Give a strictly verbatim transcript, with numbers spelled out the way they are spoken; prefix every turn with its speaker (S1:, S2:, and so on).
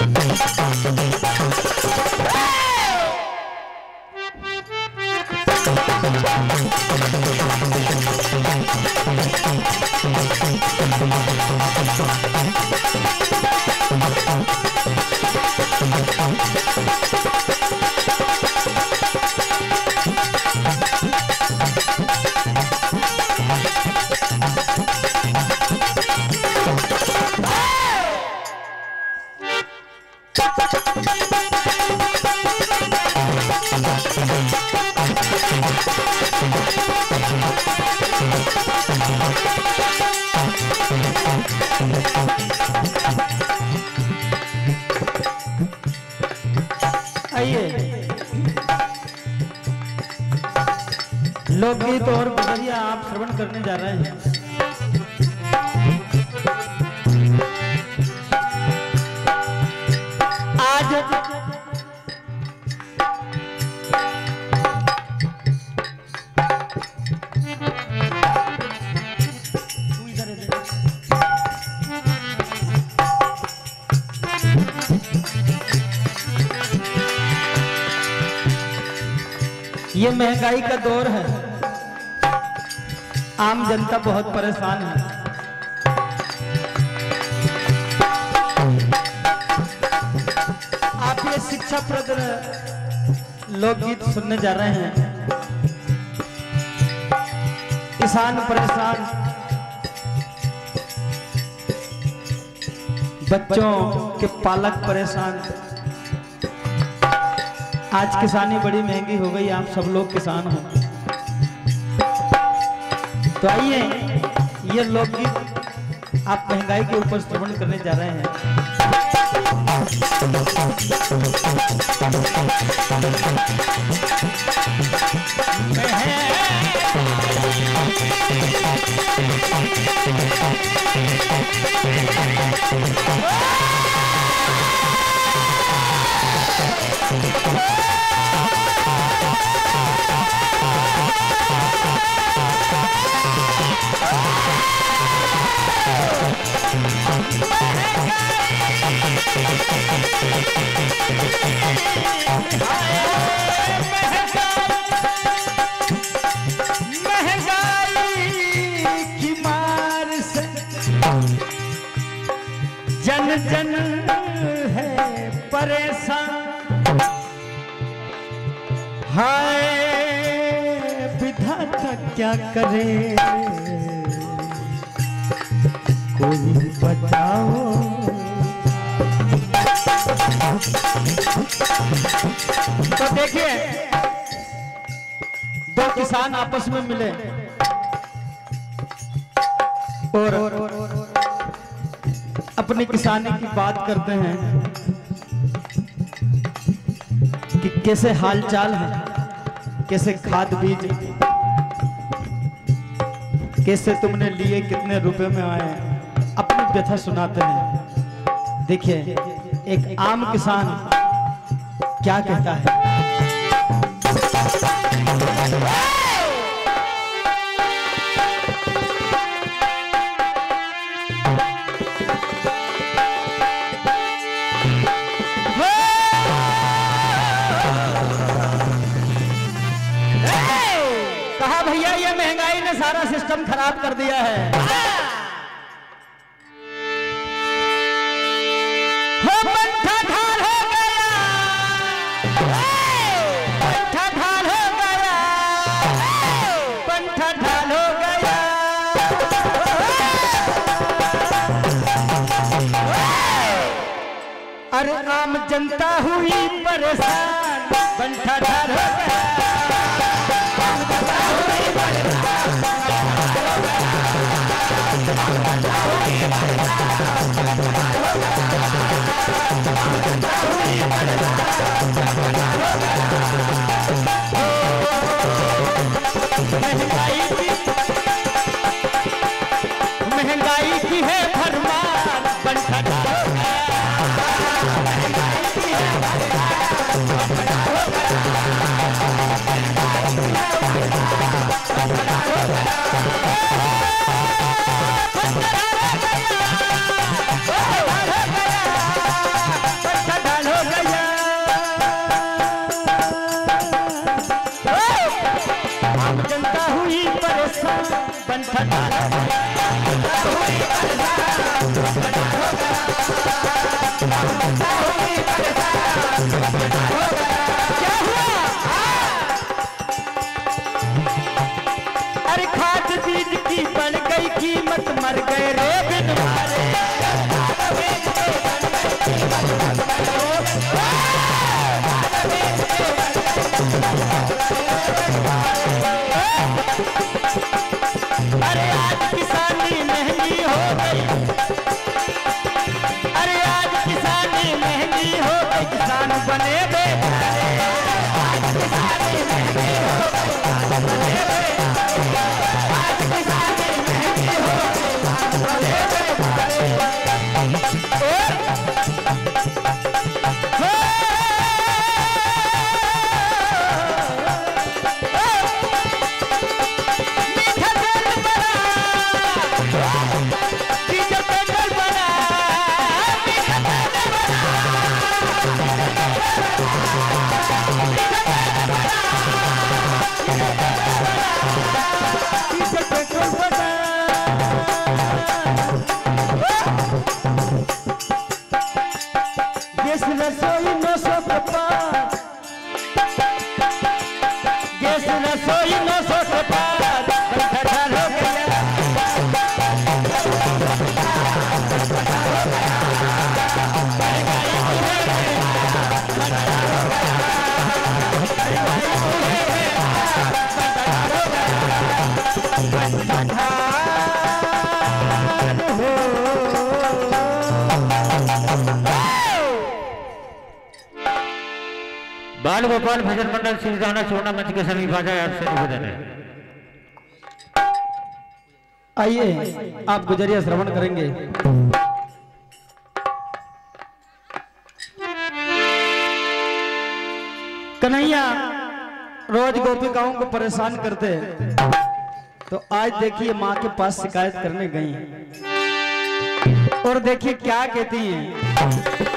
S1: लोकगीत और बजरिया आप श्रवण करने जा रहे हैं। आज ये महंगाई का दौर है, आम जनता बहुत परेशान है। आप ये शिक्षाप्रद लोकगीत सुनने जा रहे हैं। किसान परेशान, बच्चों के पालक परेशान। आज किसानी बड़ी महंगी हो गई, आप सब लोग किसान हो। तो आइए ये लोकगीत आप महंगाई के ऊपर श्रवण करने जा रहे हैं। महंगाई की मार से जन जन है परेशान। हाय विधाता क्या करे, कोई बचाओ। तो देखिए दो किसान आपस में मिले और अपनी किसानी की बात करते हैं कि कैसे हालचाल है, कैसे खाद बीज, कैसे तुमने लिए, कितने रुपए में आए, अपनी व्यथा सुनाते हैं। देखिए एक आम किसान क्या कहता है। कहा भैया ये महंगाई ने सारा सिस्टम खराब कर दिया है। अरे आम जनता हुई परेशान, बंठा ढाल हो गया। महंगाई की महंगाई की है फरमान, बंठा ढाल हो गया। अरे खाद बीज की बढ़ गई कीमत, मर गए रोग तुम्हारे। अरे आज किसानी महंगी हो गई, अरे आज किसानी महंगी हो गई, किसान बने बेचारे। आज किसानी महंगी हो गई, आज किसानी महंगी हो गई, बने बेचारे। गैस रसोई नौ सौ के पार, गैस रसोई नौ सौ के पार, खटार हो गया।
S2: बाल गोपाल भजन मंडल सिरजाना चूर्णा मंच के समीप आ जाए, आपसे निवेदन है।
S1: आइए आप गुजरिया श्रवण करेंगे। कन्हैया रोज गोपिकाओं को परेशान करते, तो आज देखिए माँ के पास शिकायत करने गई और देखिए क्या कहती हैं।